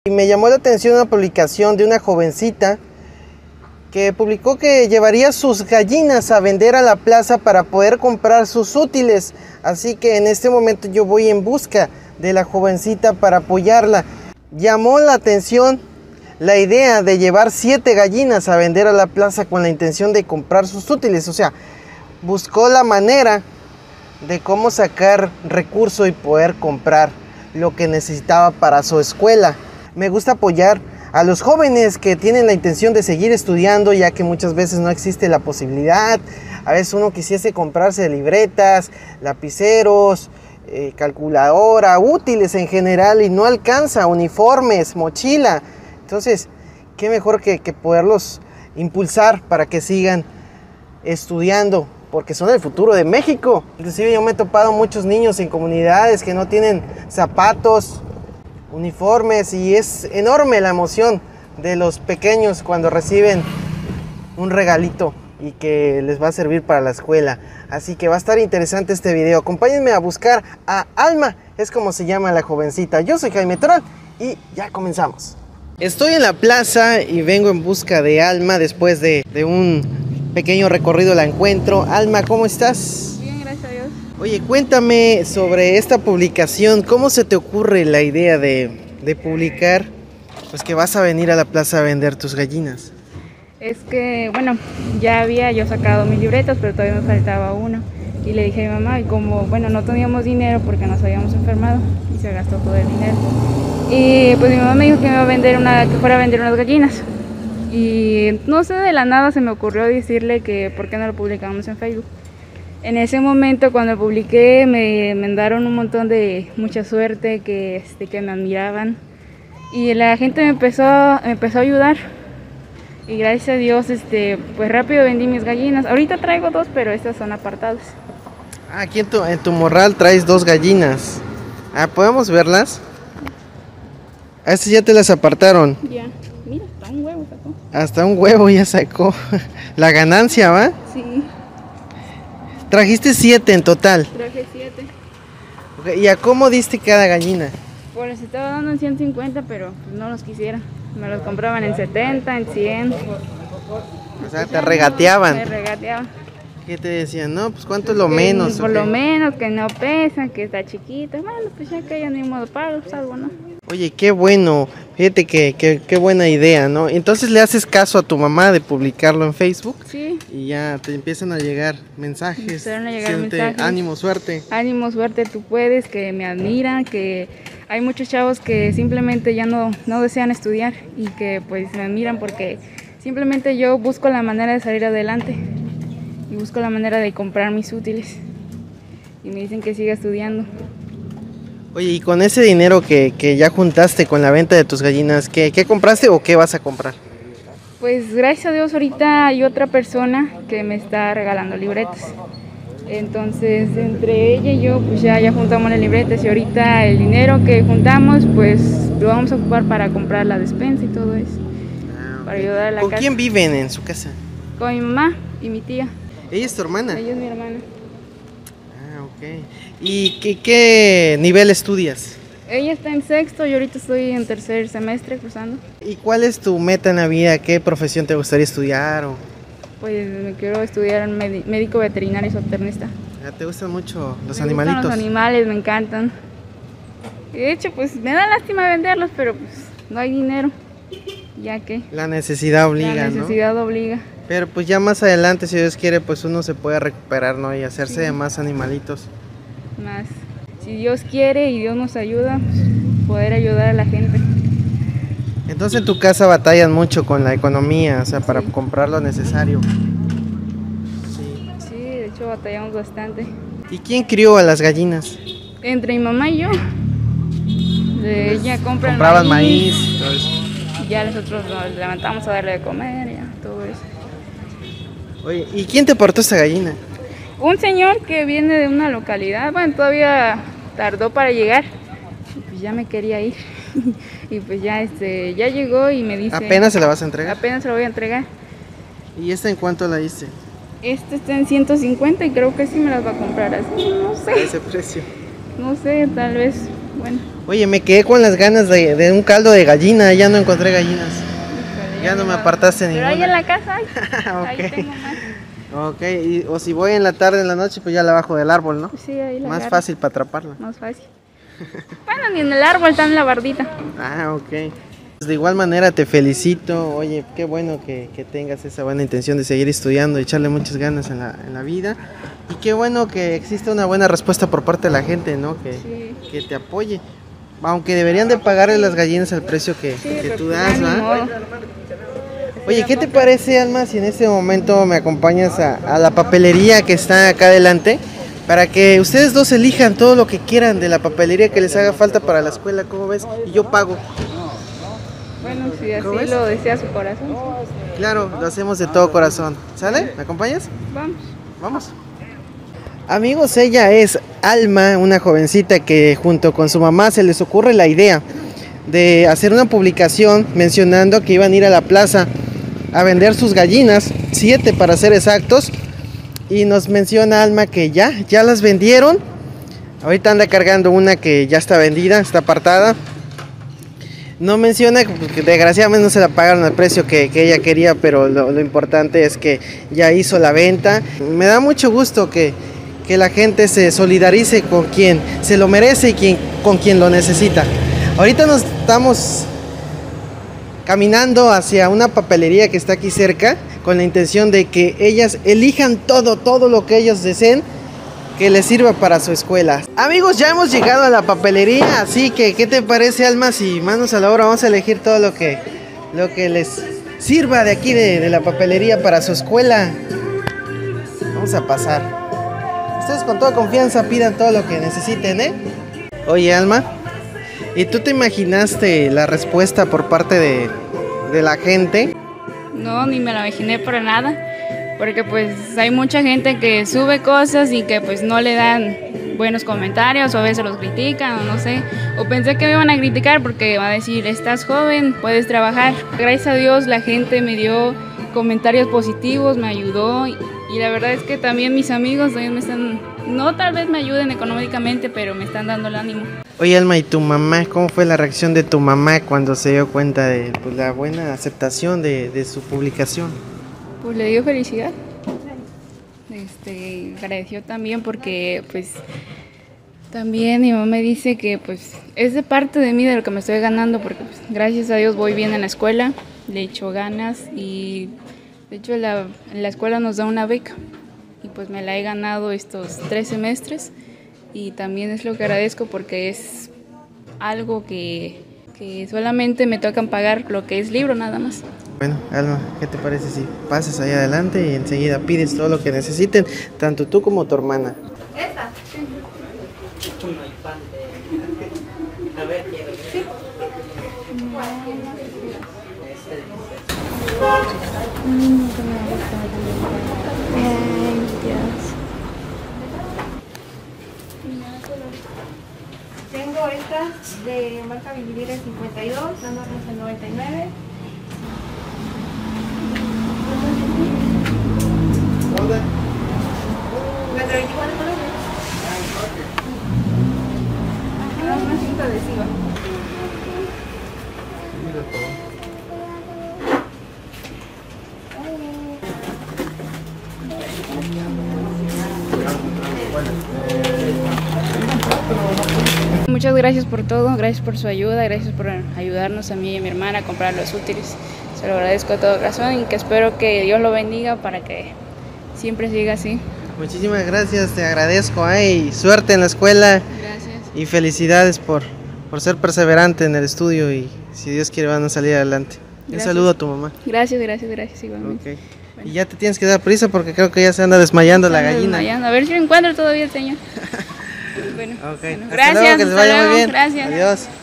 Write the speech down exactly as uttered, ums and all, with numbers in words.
Y me llamó la atención una publicación de una jovencita que publicó que llevaría sus gallinas a vender a la plaza para poder comprar sus útiles. Así que en este momento yo voy en busca de la jovencita para apoyarla. Llamó la atención la idea de llevar siete gallinas a vender a la plaza con la intención de comprar sus útiles. O sea, buscó la manera de cómo sacar recursos y poder comprar lo que necesitaba para su escuela. Me gusta apoyar a los jóvenes que tienen la intención de seguir estudiando, ya que muchas veces no existe la posibilidad. A veces uno quisiese comprarse libretas, lapiceros, eh, calculadora, útiles en general y no alcanza, uniformes, mochila. Entonces, qué mejor que, que poderlos impulsar para que sigan estudiando, porque son el futuro de México. Inclusive yo me he topado muchos niños en comunidades que no tienen zapatos, uniformes, y es enorme la emoción de los pequeños cuando reciben un regalito y que les va a servir para la escuela. Así que va a estar interesante este video. Acompáñenme a buscar a Alma, es como se llama la jovencita. Yo soy Jaime Toral y ya comenzamos. Estoy en la plaza y vengo en busca de Alma. Después de, de un pequeño recorrido la encuentro. Alma, ¿cómo estás? Bien, gracias a Dios. Oye, cuéntame sobre esta publicación. ¿Cómo se te ocurre la idea de, de publicar pues que vas a venir a la plaza a vender tus gallinas? Es que, bueno, ya había yo sacado mis libretas, pero todavía me faltaba uno. Y le dije a mi mamá, y como, bueno, no teníamos dinero porque nos habíamos enfermado y se gastó todo el dinero. Y pues mi mamá me dijo que me iba a vender una, que fuera a vender unas gallinas. Y no sé, de la nada se me ocurrió decirle que por qué no lo publicamos en Facebook. En ese momento, cuando publiqué, me mandaron un montón de mucha suerte, que, este, que me admiraban. Y la gente me empezó, me empezó a ayudar. Y gracias a Dios, este, pues rápido vendí mis gallinas. Ahorita traigo dos, pero estas son apartadas. Ah, aquí en tu, en tu morral traes dos gallinas. Ah, ¿podemos verlas? A estas ya te las apartaron. Ya, mira, hasta un huevo sacó. Hasta un huevo ya sacó. La ganancia, ¿va? Sí. Trajiste siete en total. Traje siete. Okay, ¿y a cómo diste cada gallina? Pues les estaba dando en ciento cincuenta, pero pues no los quisieran. Me los compraban en setenta, en cien. O sea, te regateaban. Me regateaban. ¿Qué te decían? No, pues ¿cuánto es lo Que menos? Por ¿o lo qué? menos, que no pesan, que está chiquita. Bueno, pues ya que ya ni modo pago, pues algo, ¿no? Oye, qué bueno. Fíjate que, que, qué buena idea, ¿no? Entonces le haces caso a tu mamá de publicarlo en Facebook. Sí. Y ya te empiezan a llegar mensajes. Empezaron a llegar diciéndote, mensajes. ánimo, suerte. Ánimo, suerte, tú puedes, que me admiran, que hay muchos chavos que simplemente ya no, no desean estudiar y que pues me admiran porque simplemente yo busco la manera de salir adelante y busco la manera de comprar mis útiles y me dicen que siga estudiando. Oye, y con ese dinero que, que ya juntaste con la venta de tus gallinas, ¿qué, qué compraste o qué vas a comprar? Pues gracias a Dios ahorita hay otra persona que me está regalando libretas. Entonces entre ella y yo pues ya, ya juntamos las libretas y ahorita el dinero que juntamos pues lo vamos a ocupar para comprar la despensa y todo eso. Ah, okay. Para ayudar a la ¿Con casa. quién viven en su casa? Con mi mamá y mi tía. ¿Ella es tu hermana? Ella es mi hermana. Ah, ok. ¿Y qué, qué nivel estudias? Ella está en sexto y ahorita estoy en tercer semestre cursando. ¿Y cuál es tu meta en la vida? ¿Qué profesión te gustaría estudiar? O... Pues me quiero estudiar médico veterinario y zootecnista. Ah, ¿te gustan mucho los me animalitos? Gustan los animales, me encantan. Y de hecho, pues me da lástima venderlos, pero pues no hay dinero. Ya que La necesidad obliga, la necesidad ¿no? obliga. Pero pues ya más adelante, si Dios quiere, pues uno se puede recuperar, ¿no? Y hacerse Sí. de más animalitos. Más, si Dios quiere y Dios nos ayuda, pues, poder ayudar a la gente. Entonces en tu casa batallan mucho con la economía, o sea, para Sí. comprar lo necesario. Sí. Sí, de hecho batallamos bastante. ¿Y quién crió a las gallinas? Entre mi mamá y yo. De ella compra Compraban el maíz. maíz, todo eso. Y ya nosotros nos levantamos a darle de comer, ya, todo eso. Oye, ¿y quién te portó esta gallina? Un señor que viene de una localidad, bueno, todavía tardó para llegar. Y pues ya me quería ir. Y pues ya este, ya llegó y me dice. ¿Apenas se la vas a entregar? Apenas se la voy a entregar. ¿Y esta en cuánto la diste? Este está en ciento cincuenta y creo que sí me las va a comprar así, no A sé. ese precio. No sé, tal vez bueno. Oye, me quedé con las ganas de, de un caldo de gallina, ya no encontré gallinas. Híjole, Ya no me va. apartaste Pero ninguna. ahí en la casa hay. Ok. Ahí tengo más. Ok, y, o si voy en la tarde, en la noche, pues ya la bajo del árbol, ¿no? Sí, ahí la Más agarro. fácil para atraparla. Más fácil. Bueno, ni en el árbol está en la bardita. Ah, ok. Pues de igual manera te felicito, oye, qué bueno que, que tengas esa buena intención de seguir estudiando y echarle muchas ganas en la, en la vida. Y qué bueno que existe una buena respuesta por parte de la gente, ¿no? Que, Sí. que te apoye. Aunque deberían de pagarle las gallinas al precio que, Sí, que pero tú pues das, ya ni ¿va? modo. Oye, ¿qué te parece, Alma, si en este momento me acompañas a, a la papelería que está acá adelante? Para que ustedes dos elijan todo lo que quieran de la papelería que les haga falta para la escuela, ¿cómo ves? Y yo pago. Bueno, si así ¿Cómo ves? lo desea su corazón. Claro, lo hacemos de todo corazón. ¿Sale? ¿Me acompañas? Vamos. Vamos. Amigos, ella es Alma, una jovencita que junto con su mamá se les ocurre la idea de hacer una publicación mencionando que iban a ir a la plaza a vender sus gallinas, siete para ser exactos, y nos menciona Alma que ya, ya las vendieron. Ahorita anda cargando una que ya está vendida, está apartada. No menciona que desgraciadamente no se la pagaron al precio que, que ella quería, pero lo, lo importante es que ya hizo la venta. Me da mucho gusto que, que la gente se solidarice con quien se lo merece y quien, con quien lo necesita. Ahorita nos estamos caminando hacia una papelería que está aquí cerca con la intención de que ellas elijan todo, todo lo que ellos deseen que les sirva para su escuela. Amigos, ya hemos llegado a la papelería, así que ¿qué te parece, Alma? Si manos a la obra vamos a elegir todo lo que, lo que les sirva de aquí de, de la papelería para su escuela. Vamos a pasar. Ustedes con toda confianza pidan todo lo que necesiten, ¿eh? Oye, Alma, ¿y tú te imaginaste la respuesta por parte de, de la gente? No, ni me la imaginé para nada. Porque pues hay mucha gente que sube cosas y que pues no le dan buenos comentarios o a veces los critican o no sé. O pensé que me iban a criticar porque va a decir, estás joven, puedes trabajar. Gracias a Dios la gente me dio comentarios positivos, me ayudó y, y la verdad es que también mis amigos también me están, no tal vez me ayuden económicamente, pero me están dando el ánimo. Oye, Alma, ¿y tu mamá? ¿Cómo fue la reacción de tu mamá cuando se dio cuenta de pues, la buena aceptación de, de su publicación? Pues le dio felicidad. Este, agradeció también porque pues también mi mamá me dice que pues es de parte de mí de lo que me estoy ganando porque pues, gracias a Dios voy bien en la escuela, le echo ganas y de hecho la, en la escuela nos da una beca y pues me la he ganado estos tres semestres y también es lo que agradezco porque es algo que, que solamente me tocan pagar lo que es libro nada más. Bueno, Alma, ¿qué te parece si pasas ahí adelante y enseguida pides todo lo que necesiten, tanto tú como tu hermana? ¿Esta? Tengo estas de marca Vivir el cincuenta y dos, la norma es el noventa y nueve. ¿cuatro veinticuatro colores? Ajá, una cinta adhesiva. Muchas gracias por todo, gracias por su ayuda, gracias por ayudarnos a mí y a mi hermana a comprar los útiles. Se lo agradezco de todo corazón y que espero que Dios lo bendiga para que siempre siga así. Muchísimas gracias, te agradezco, ¿eh? Y suerte en la escuela. Gracias. Y felicidades por, por ser perseverante en el estudio y si Dios quiere van a salir adelante. Gracias. Un saludo a tu mamá. Gracias, gracias, gracias igualmente. Okay. Y ya te tienes que dar prisa porque creo que ya se anda desmayando la Estamos gallina. desmayando. A ver si lo encuentro todavía el señor. Bueno, Okay. bueno, Hasta gracias, luego, que les hasta vaya muy luego, bien. gracias. Adiós.